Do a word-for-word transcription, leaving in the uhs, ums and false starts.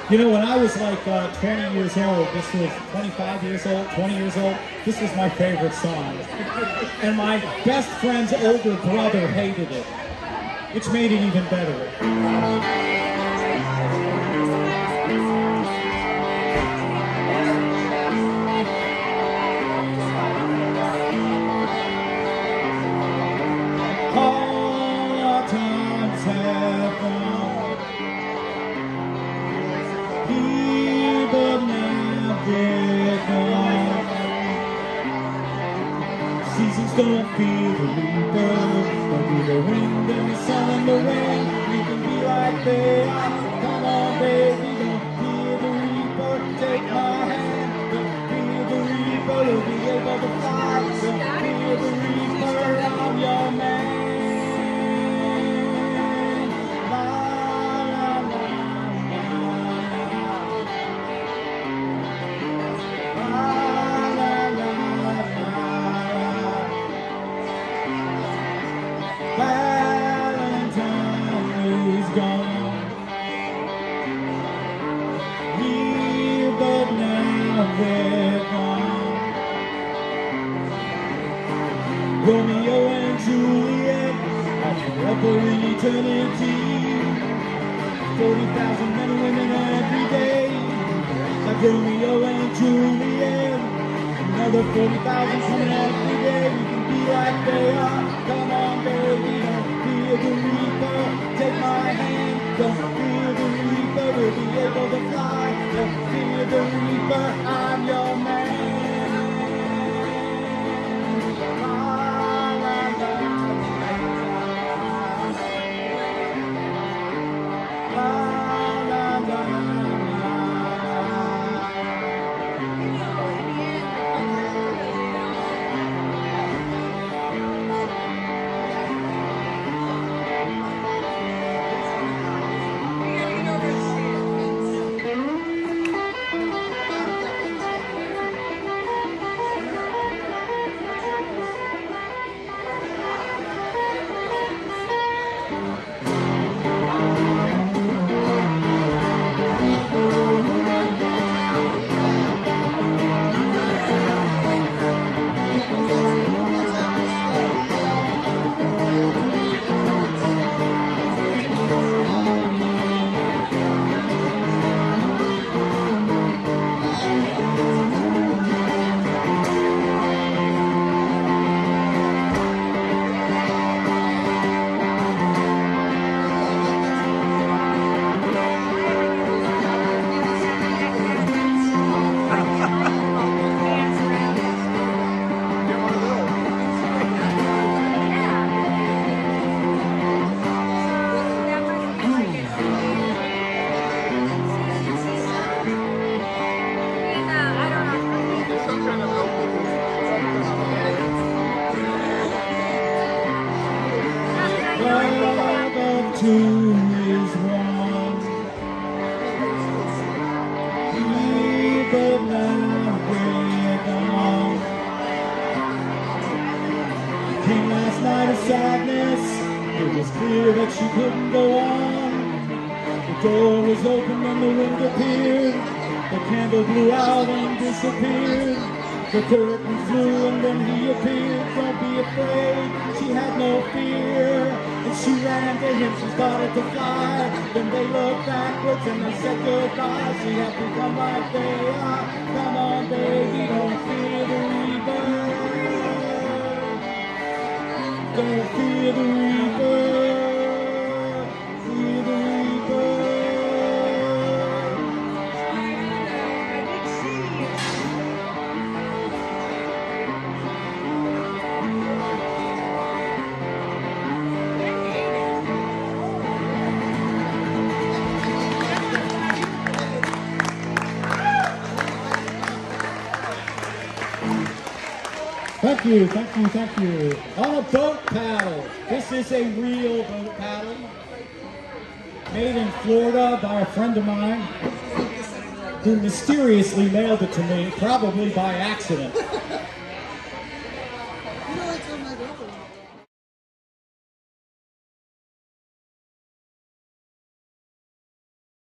You know, when I was like uh, twenty years old, this was twenty-five years old, twenty years old, this was my favorite song. And my best friend's older brother hated it, which made it even better. All our times have gone, here but now they're gone. Seasons don't feel the reaper, don't be the wind and the sun and the rain. We can be like they are. Come on, baby, don't fear the reaper. Take my hand, don't fear the reaper. We'll be able to fly. Don't fear the reaper, I'm your man. Romeo and Juliet, are forever in eternity. Forty thousand men and women every day, like Romeo and Juliet. Another forty thousand coming every day. We can be like they are. Come on, baby, don't fear the reaper. Take my hand, don't fear the reaper. We'll be able to fly. Don't fear the reaper, I'm your man. The curtain flew and then he appeared. Don't be afraid, she had no fear. And she ran to him, she started to fly. Then they looked backwards and they said goodbye. She had become like they are. Come on, baby, don't fear the reaper. Don't fear the reaper. Fear the reaper. Thank you, thank you, thank you. On a boat paddle. This is a real boat paddle. Made in Florida by a friend of mine who mysteriously mailed it to me, probably by accident.